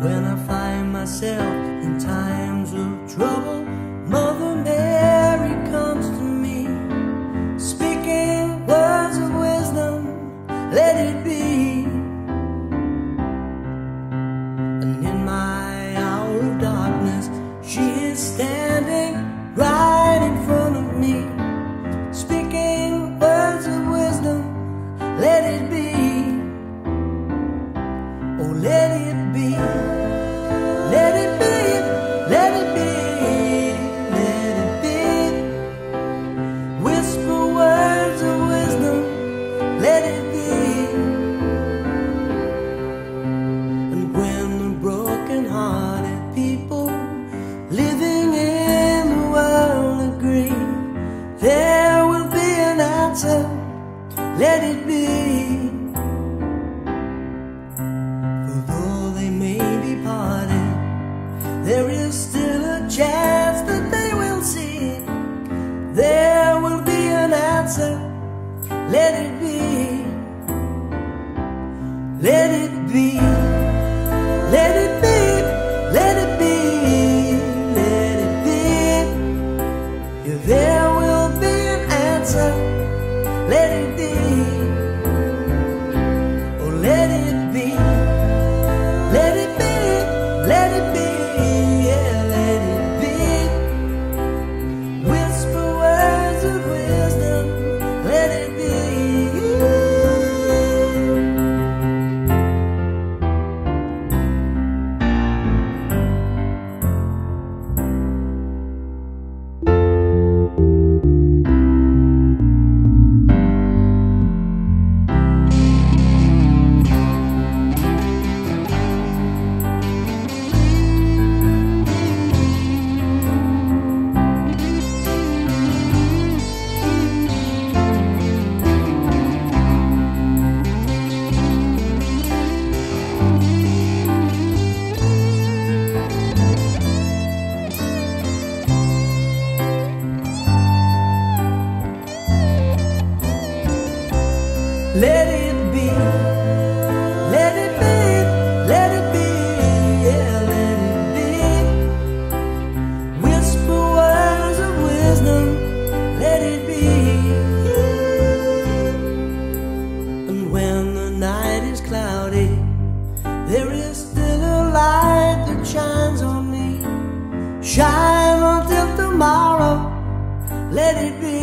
When I find myself in times of trouble, Mother Mary comes to me, speaking words of wisdom, let it be. And in my hour of darkness, she is standing right in front of me, speaking words of wisdom, let it be. Oh, let it be. Let it be, let it be, let it be. Whisper words of wisdom, let it be. And when the broken-hearted people living in the world agree, there will be an answer, let it be. For though they may be parted, there is still a chance that they will see. There will be an answer, let it be. Let it be, let it be, let it be, let it be. Yeah, there will be an answer, let it be. Oh, let it be, let it be, let it be. Let it be, let it be, let it be, yeah, let it be. Whisper words of wisdom, let it be. And when the night is cloudy, there is still a light that shines on me. Shine until tomorrow, let it be.